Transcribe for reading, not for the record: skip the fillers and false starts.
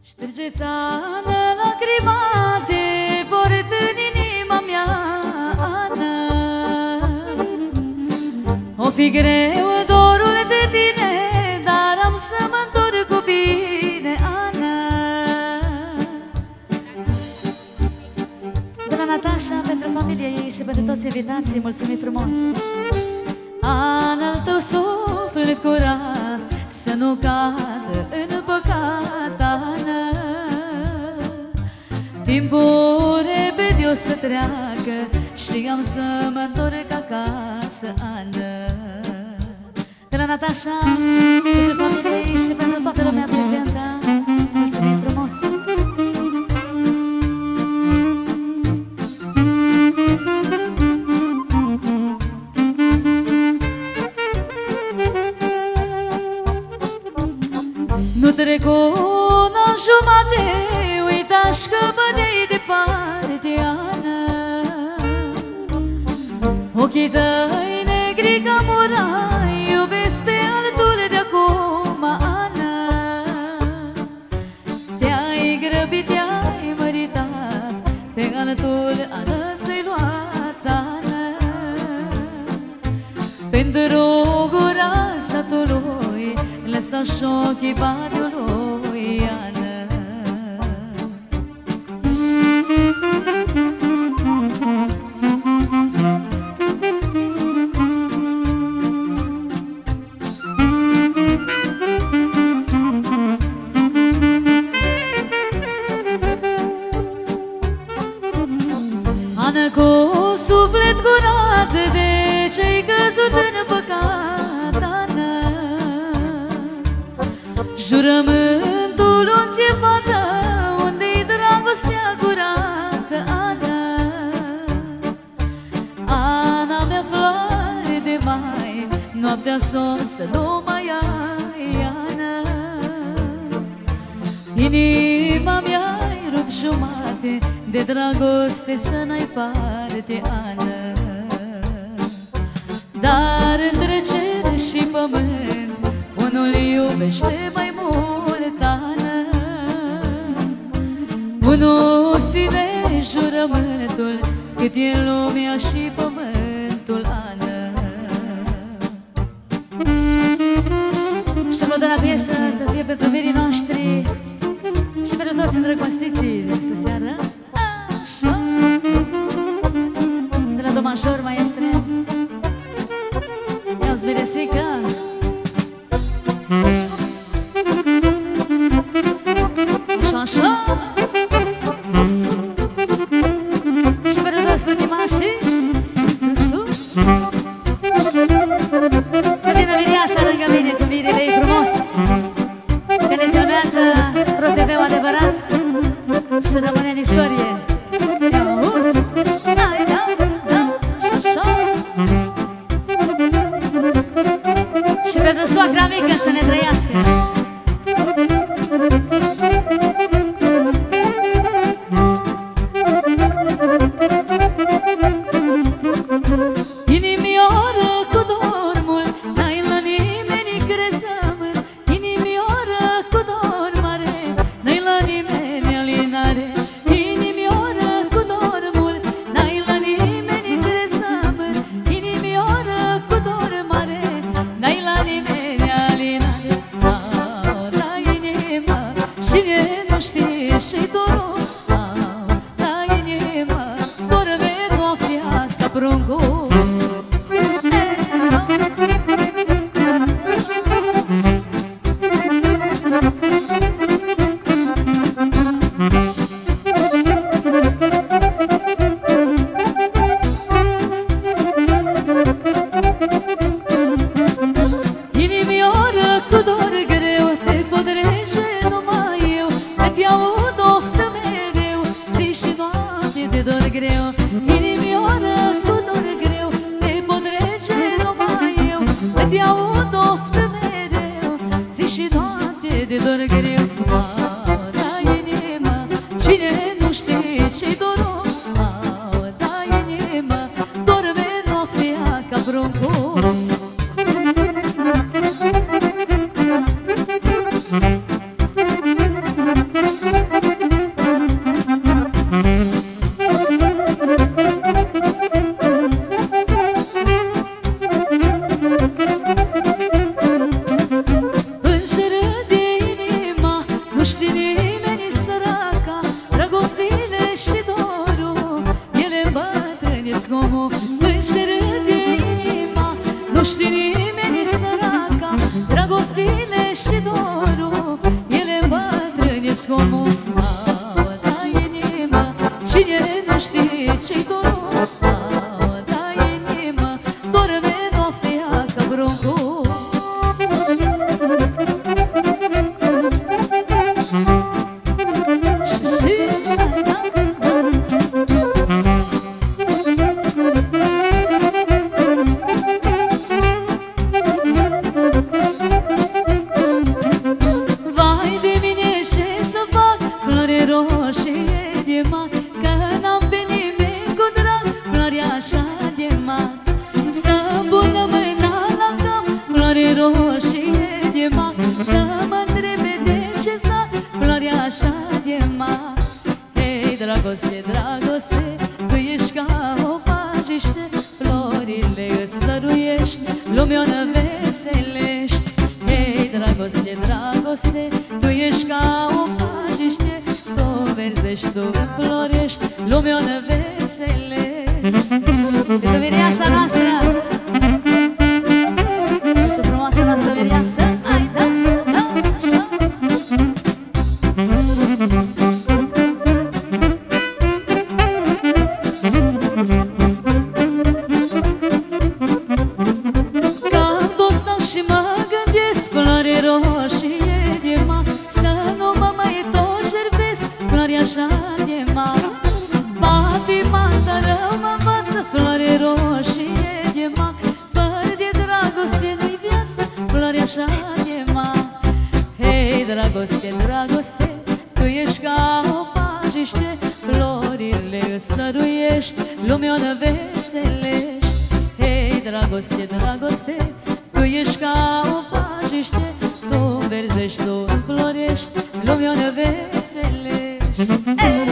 Ștergeți Ana lacrimate, port în inima mea, Ana. O fi greu dorul de tine, dar am să mă întorc cu bine, Ana. De la Natasha, pentru familia ei și pentru toți invitații, mulțumim frumos. Ana, al tău suflet curat să nu cadă în păcat, Ana. Timpul repede o să treacă și am să mă întorc acasă, Ana. De la Natasha, pentru familia ei și pentru toată lumea prezentă, mulțumim frumos. Nu trec una jumate, uita-și că văd-i departe, Ana. Ochii tăi negri ca murai, iubesc pe altul de acum, Ana. Te-ai grăbit, te-ai măritat, pe altul Ana ți-ai luat, Ana. Pentru gura satului lăsa-și ochii bariului, Ana. Ana, cu suflet curat, de ce-ai căzut în păcat, Ana? Jurământul o ție, fată, unde-i dragostea curată, Ana? Ana mea, floare de mai, noaptea somn să nu mai ai, Ana. Inima mea-i rupt jumate, de dragoste să n-ai parte, Ana. Dar între cer și pământ unul iubește mai mult, Ana. Unul ține jurământul, cât e lumea și pământul, Ana. Și următoarea piesă să fie pentru mirii noștri și pentru toți îndrăgostiții de astă seară. Așa. De la do major, maestre. Ia-ți meresica. Așa, așa. Și pentru toți frătimașii, sus, sus, sus. Să vină Miriasa lângă mine cu mirile ei frumos, că ne filmează ProTV adevărat și rămâne în istorie. Ia-uzi, și așa. Și pentru soacra mică să ne trăiască. Inimioară cu dor mult, n-ai la nimeni crezământ. Inimioară cu dor mare, n-ai la nimeni alinare. Inimioară cu dor mult, n-ai la nimeni crezământ. Inimioară cu dor mare, n-ai la nimeni alinare. Au, la inima, cine nu știe și-i dorul. Au, la inima, dorme noaptea ca pruncul. Inimioară cu dor greu, te podrege numai eu, că-ti aud oftă mereu, zi și noapte de dor greu. Inimioară cu dor greu, te podrege numai eu, că-ti aud oftă mereu, zi și noapte de dor greu. Au, da inima, cine nu știe ce-i dorul. Au, da inima, dorme noaptea ca pruncul. dorul, ele îmbătrânesc omul. Da, inima, cine nu știe ce-i dorul? Da, inima, dorme noaptea ca broncul. Dragoste, dragoste, tu ești ca o pajiște, florile îți dăruiești, lumea o veselești. Hei, dragoste, dragoste, tu ești ca o pajiște, tu verzești, tu înflorești, lumea o veselești. Pentru vireasa noastră, pentru frumoasa noastră vireasă, ai, da, da, așa. Așa de mare, patima ta rău mă învață, floare roșie de mac. Fără de dragoste nu-i viață, floare așa de mac. Hei, dragoste, dragoste, tu ești ca o pajiște, florile îți dăruiești, lumea o veselești. Hei, dragoste, dragoste, tu ești ca o pajiște, tu verzești, tu înflorești, lumea o veselești. Hey!